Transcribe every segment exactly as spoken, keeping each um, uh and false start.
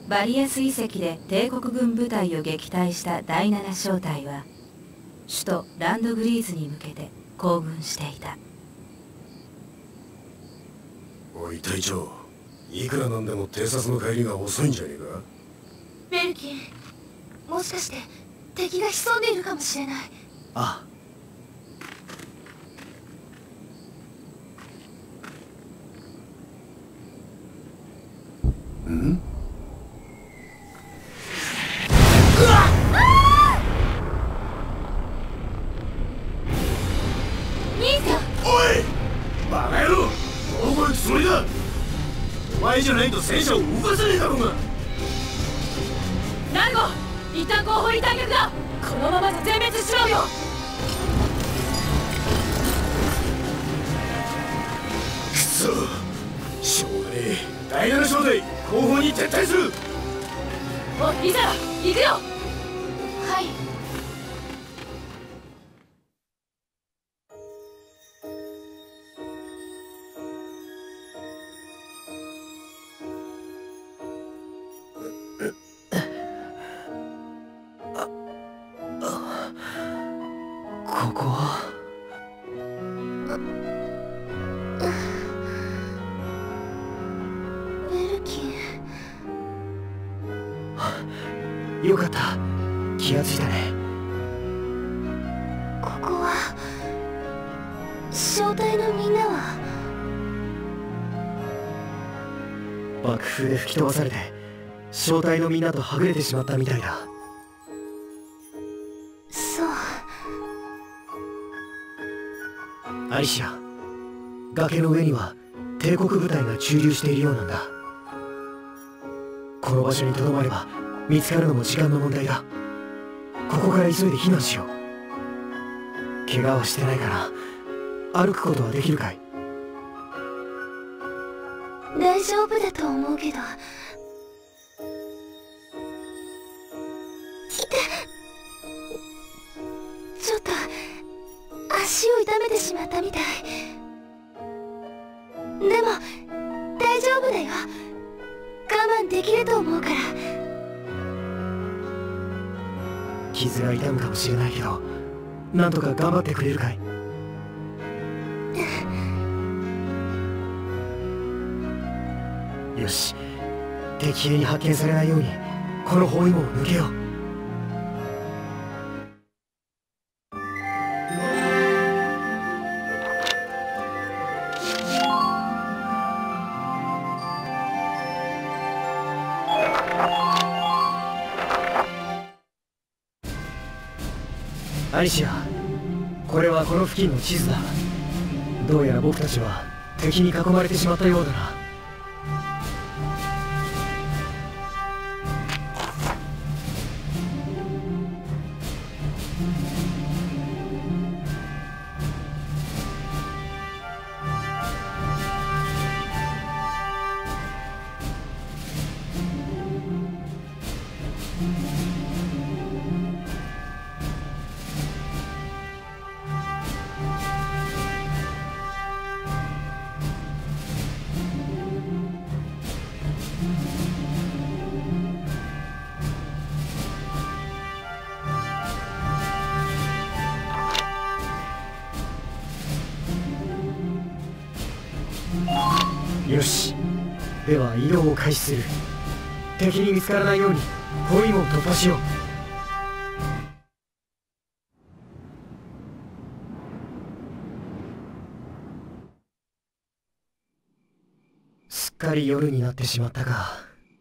バリアス遺跡で帝国軍部隊を撃退しただいなな小隊は首都ランドグリーズに向けて行軍していた。 おい隊長、いくらなんでも偵察の帰りが遅いんじゃねえか。 ベルキン、もしかして敵が潜んでいるかもしれない。 ああ。ん？ つもりだ。お前じゃないと戦車を動かせねえだろうが。 ナルゴ、一旦後方に退却だ。このままじゃ全滅しちまうよ。 くそ、しょうがねえ。だいなな小隊後方に撤退する。 おい、リザラ、行くよ。はい。 ここはベルキン。よかった、気がついたね。 ここは小隊のみんなは。 爆風で吹き飛ばされて小隊のみんなとはぐれてしまったみたいだ。 そう。 アリシア、崖の上には帝国部隊が駐留しているようなんだ。この場所にとどまれば見つかるのも時間の問題だ。ここから急いで避難しよう。怪我はしてないから歩くことはできるかい？ 大丈夫だと思うけど。ちょっと足を痛めてしまったみたい。でも大丈夫だよ。我慢できると思うから。 傷が痛むかもしれないけど、なんとか頑張ってくれるかい？よし、敵兵に発見されないようにこの包囲網を抜けよう。アリシア、これはこの付近の地図だ。どうやら僕たちは敵に囲まれてしまったようだな。よし、では移動を開始する。敵に見つからないように包囲網を突破しよう。すっかり夜になってしまったか。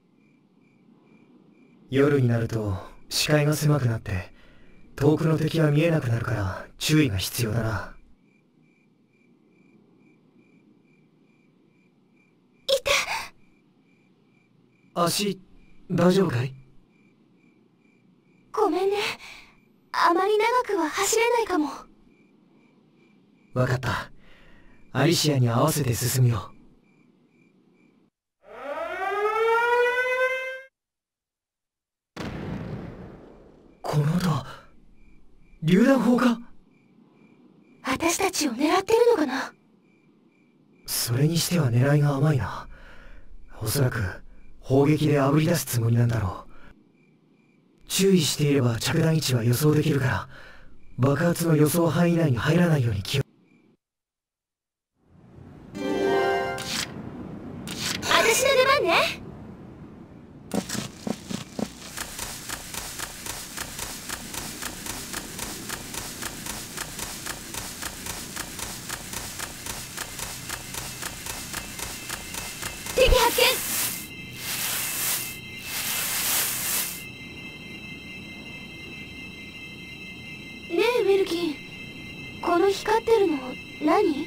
夜になると視界が狭くなって遠くの敵が見えなくなるから注意が必要だな。足、大丈夫かい？ ごめんね。あまり長くは走れないかも。 わかった。アリシアに合わせて進むよ。この音、榴弾砲か？ 私たちを狙ってるのかな？ それにしては狙いが甘いな。おそらく砲撃であぶり出すつもりなんだろう。注意していれば着弾位置は予想できるから、爆発の予想範囲内に入らないように気を。 私の出番ね。敵発見。ねえウェルキン、この光ってるの何？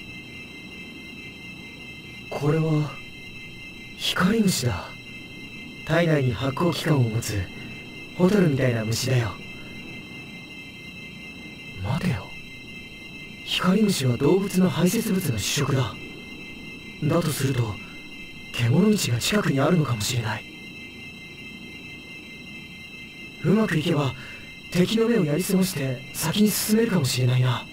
これは光虫だ。体内に発光器官を持つホタルみたいな虫だよ。待てよ、光虫は動物の排泄物の主食だ。だとすると獣道が近くにあるのかもしれない。うまくいけば敵の目をやり過ごして先に進めるかもしれないな。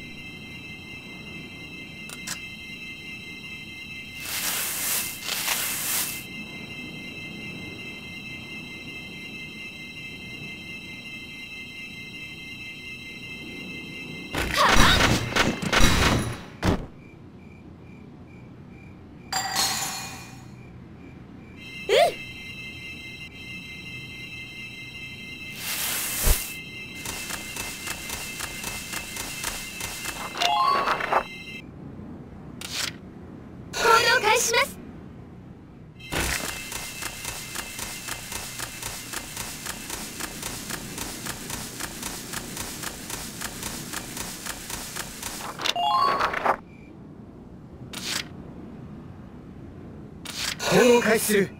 開始します。 行動を開始する。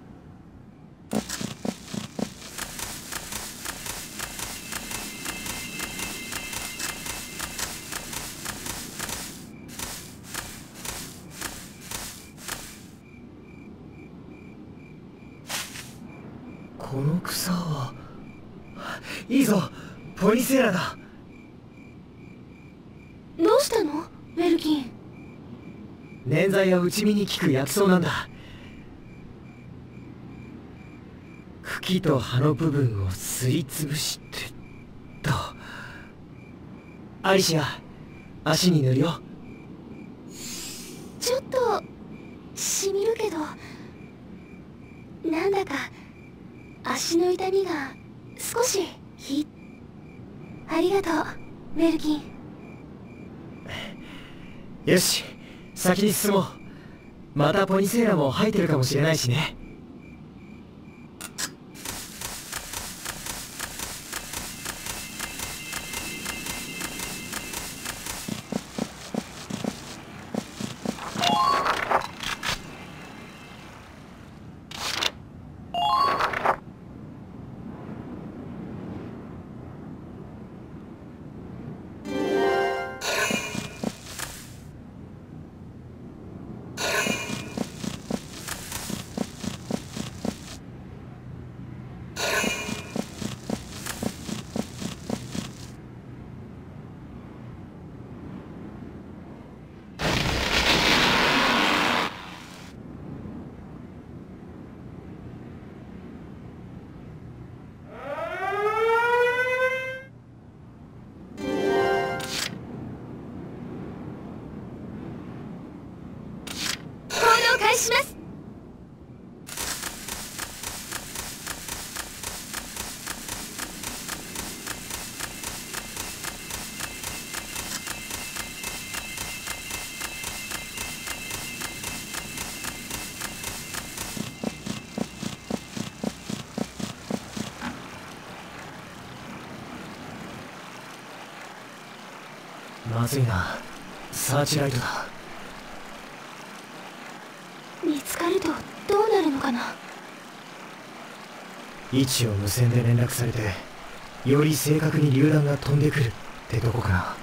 この草は。いいぞ、ポニセーラだ。 どうしたのウェルキン？ 粘剤や内身に効く薬草なんだ。茎と葉の部分をすりつぶしてと。アリシア、足に塗るよ。 ちょっとしみるけど、なんだか足の痛みが少しひ。ありがとうウェルキン。 よし、先に進もう。またポニセーラも生えてるかもしれないしね。 開始します。 まずいな、サーチライトだ。 見つかるとどうなるのかな。 位置を無線で連絡されて、より正確に榴弾が飛んでくるってとこかな。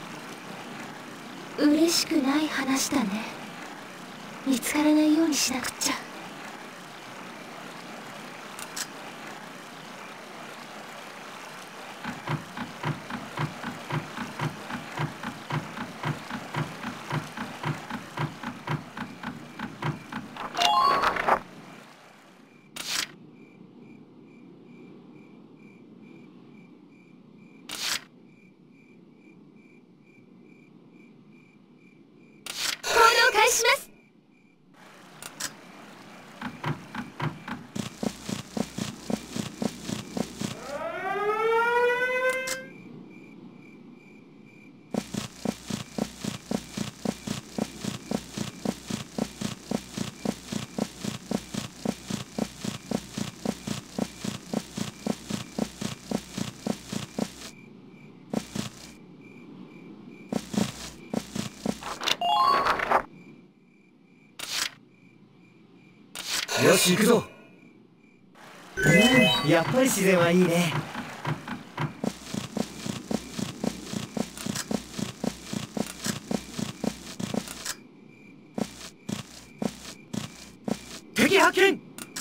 嬉しくない話だね。見つからないようにしなくっちゃ。 します。 よし行くぞ。うん、やっぱり自然はいいね。敵発見。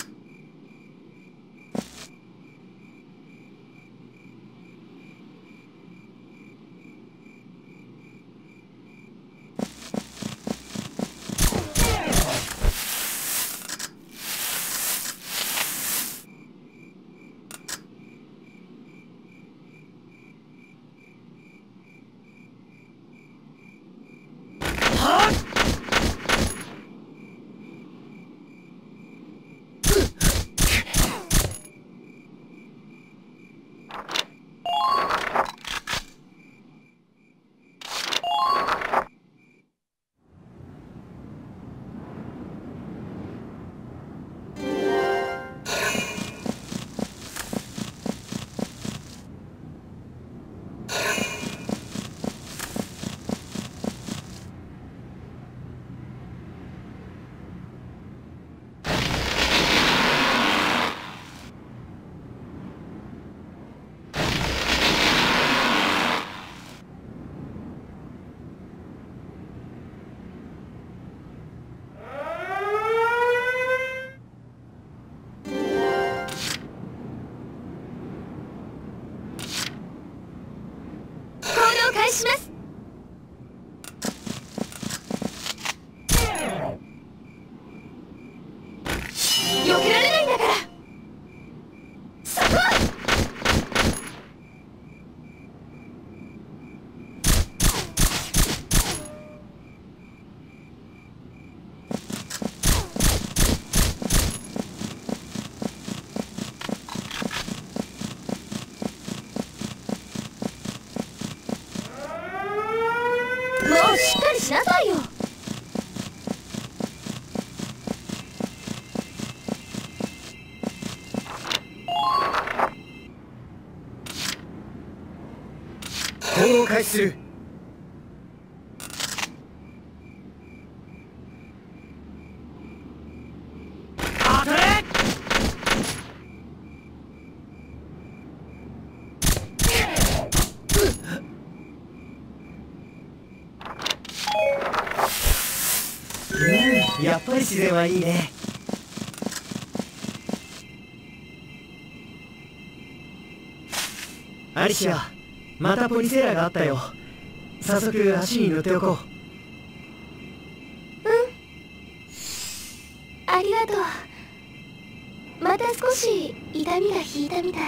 返します。避けられないんだから。そこ！もうしっかりしなさいよ。 行動を開始する。当たれ！うん、やっぱり自然はいいね。アリシア、またポリセーラーがあったよ。早速足に塗っておこう。 うん、ありがとう。また少し痛みが引いたみた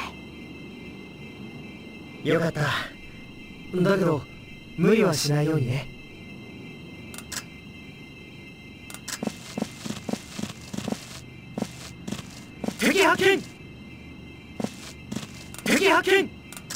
い。 よかった。だけど無理はしないようにね。敵発見！敵発見！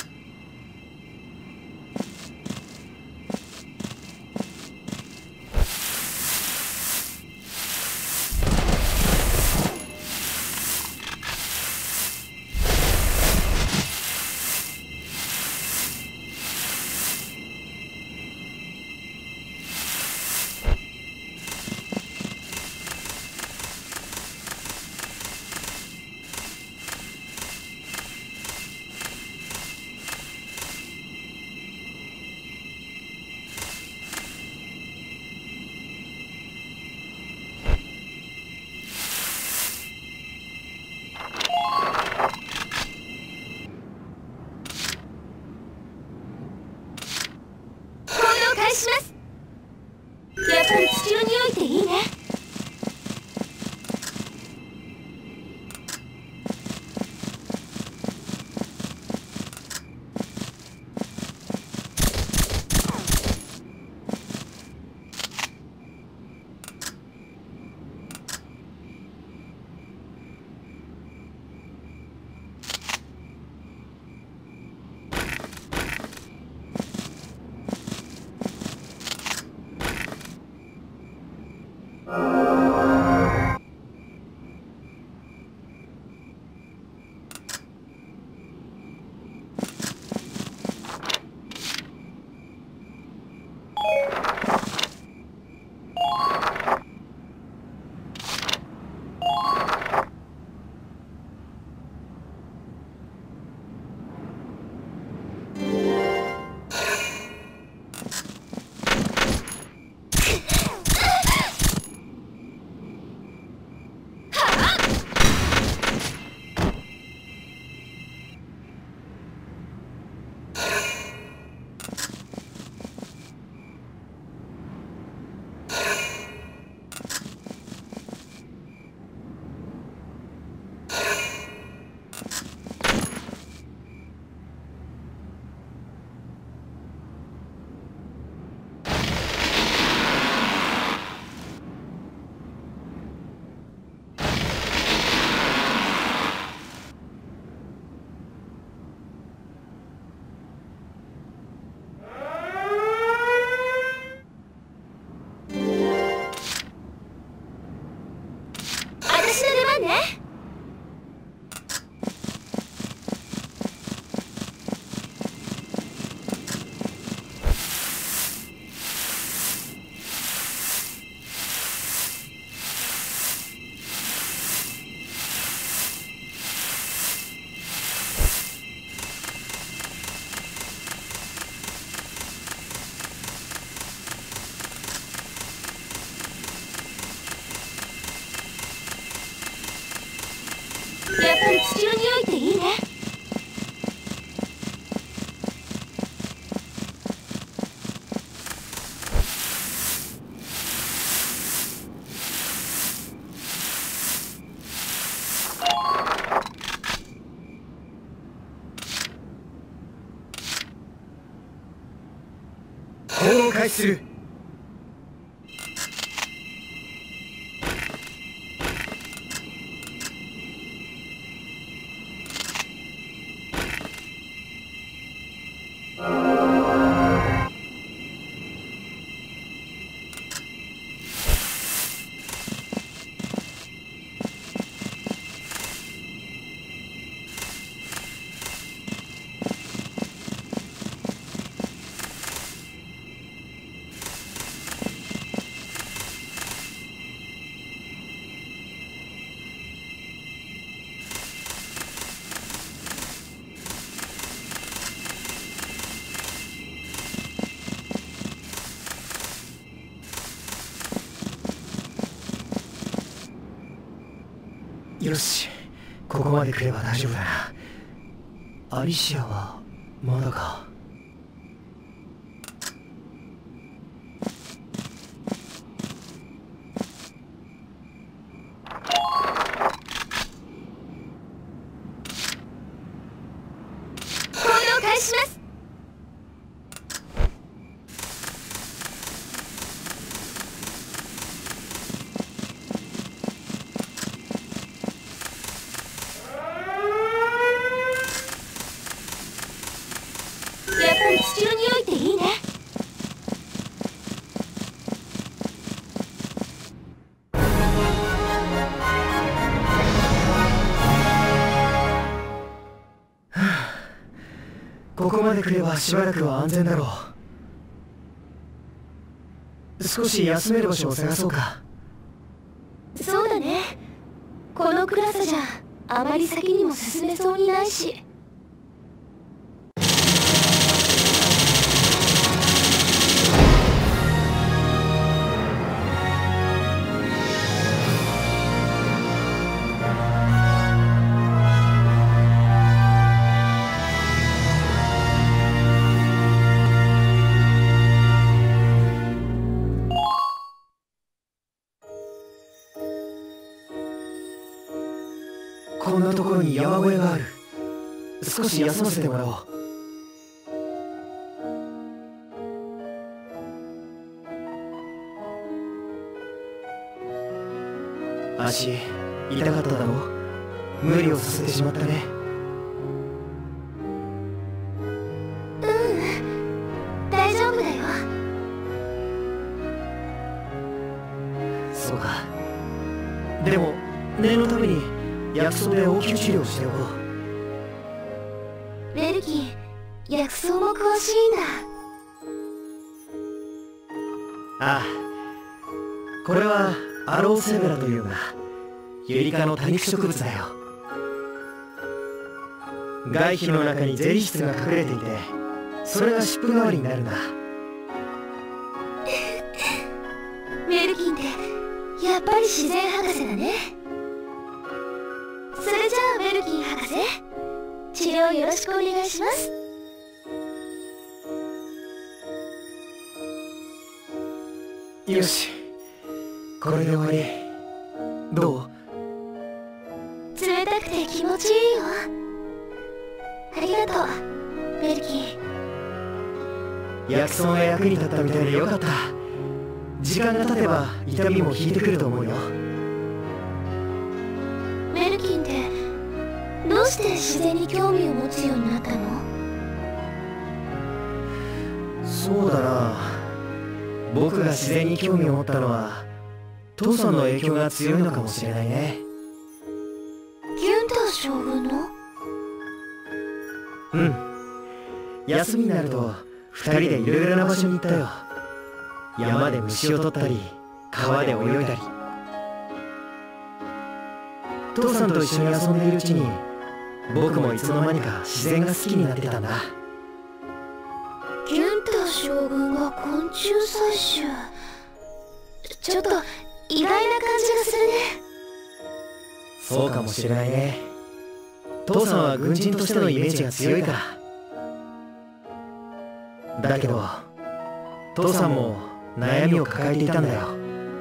返します。やっぱり土の匂いっていいね。 開始する。よし、ここまで来れば大丈夫だな。アリシアはまだか。 行動開始します。やっぱり土の匂いっていいね。 ここまで来ればしばらくは安全だろう。少し休める場所を探そうか。 そうだね。この暗さじゃあまり先にも進めそうにないし。 こんなところに山小屋がある。少し休ませてもらおう。足痛かっただろう。無理をさせてしまったね。 うん大丈夫だよ。 そうか。でも念のために薬草で応急治療しておこう。 ベルキン、薬草も詳しいんだ。 ああ、これはアローセベラというんだ。ユリ科の多肉植物だよ。外皮の中にゼリー質が隠れていて、それが湿布代わりになるんだ。 ベルキンってやっぱり自然博士だね。それじゃあベルキン博士、治療よろしくお願いします。 よし、これで終わり。どう？ 冷たくて気持ちいいよ。ありがとうベルキン。 薬草が役に立ったみたいでよかった。時間が経てば痛みも引いてくると思うよ。 ベルキンってどうして自然に興味を持つようになったの？ そうだな。僕が自然に興味を持ったのは父さんの影響が強いのかもしれないね。 ギュンター将軍の？ うん。休みになると二人でいろいろな場所に行ったよ。山で虫を取ったり川で泳いだり。父さんと一緒に遊んでいるうちに僕もいつの間にか自然が好きになってたんだ。 ギュンター将軍が昆虫採取。ちょっと意外な感じがするね。 そうかもしれないね。父さんは軍人としてのイメージが強いから。だけど父さんも悩みを抱えていたんだよ。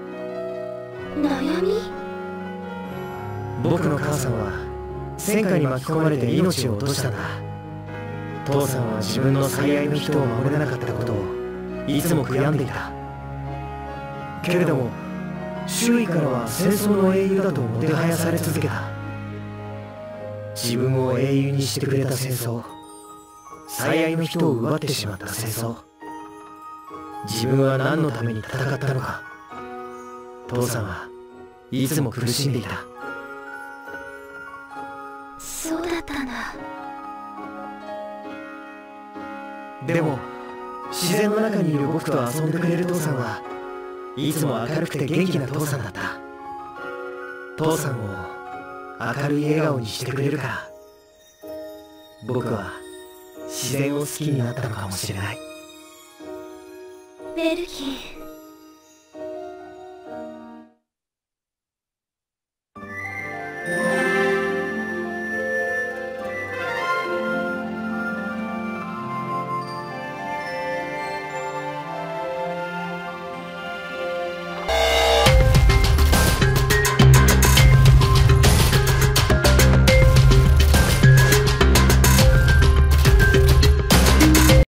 悩み？ 僕の母さんは戦火に巻き込まれて命を落としたんだ。父さんは自分の最愛の人を守れなかったことをいつも悔やんでいた。けれども周囲からは戦争の英雄だともてはやされ続けた。自分を英雄にしてくれた戦争、最愛の人を奪ってしまった戦争、自分は何のために戦ったのか。父さんはいつも苦しんでいた。 そうだったんだ。 でも自然の中にいる僕と遊んでくれる父さんはいつも明るくて元気な父さんだった。父さんを明るい笑顔にしてくれるから僕は自然を好きになったのかもしれない。 ベルキー